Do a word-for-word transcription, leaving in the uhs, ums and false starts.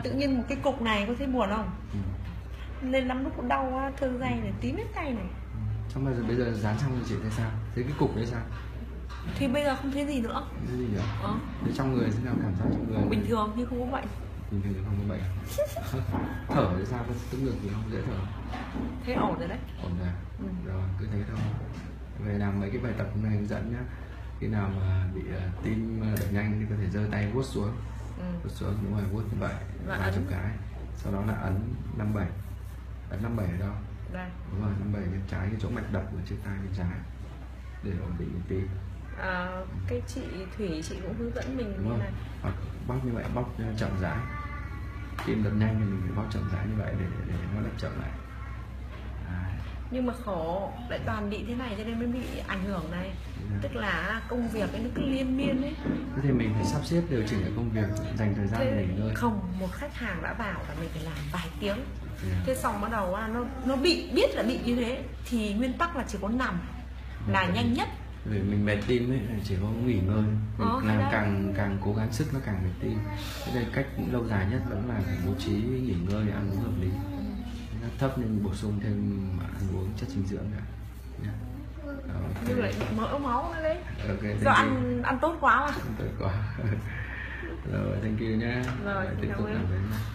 Tự nhiên một cái cục này có thấy buồn không? Ừ. Lên lắm lúc đau á, thương dây này, tím hết tay này. Xong bây giờ bây giờ dán xong thì chị thấy sao? Thấy cái cục đấy sao? Thì bây giờ không thấy gì nữa. Không thấy gì nữa. Ờ. Thế trong người thế nào, cảm giác trong người? Bình thường nhưng không có bệnh. Bình thường không có bệnh. Thở thì sao? Có tức ngực gì không? Dễ thở. Thế ổn rồi đấy. Ổn rồi. Ừ. Rồi cứ thế thôi. Về làm mấy cái bài tập hôm nay hướng dẫn nhá. Khi nào mà bị uh, tim đập nhanh thì có thể giơ tay vuốt xuống. Ừ. Vuốt xuống, đúng rồi, vuốt như vậy vài chục cái. Sau đó là ấn năm bảy. Ấn năm bảy ở đâu? Đây. Đúng rồi, năm bảy bên trái, cái chỗ mạch đập ở trên tay bên trái để ổn định nhịp tim. À, cái chị Thủy chị cũng hướng dẫn mình đúng như không? này. Hoặc bóp như vậy, bóp chậm rãi. Tim đập nhanh thì mình phải bóp chậm rãi như vậy để để, để nó đập chậm lại. À. Nhưng mà khổ lại toàn bị thế này cho nên mới bị ảnh hưởng này. Yeah. Tức là công việc ấy nó cứ liên miên ấy. Thế thì mình phải sắp xếp điều chỉnh cái công việc, dành thời gian để nghỉ ngơi. Không, một khách hàng đã vào là mình phải làm vài tiếng. Yeah. Thế xong bắt đầu nó nó bị biết là bị như thế thì nguyên tắc là chỉ có nằm là okay. nhanh nhất. Vì mình mệt tim ấy, chỉ có nghỉ ngơi. Mình ờ, làm càng càng cố gắng sức nó càng mệt tim. Thế nên cách lâu dài nhất vẫn là phải bố trí nghỉ ngơi, ăn uống hợp lý. Nó thấp nên bổ sung thêm ăn uống chất dinh dưỡng nữa. Yeah. Okay. Nhưng lại bị mỡ máu nữa đấy. Okay, do ăn ăn tốt quá mà. Ăn tốt quá. Rồi, thank you nhé. Rồi, tiếp tục làm việc.